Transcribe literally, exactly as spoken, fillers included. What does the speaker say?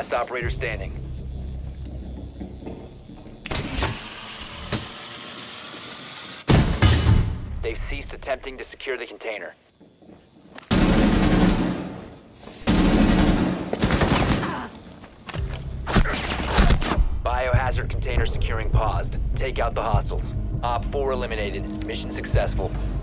last operator standing. They've ceased attempting to secure the container. Biohazard container securing paused. Take out the hostiles. Op four eliminated. Mission successful.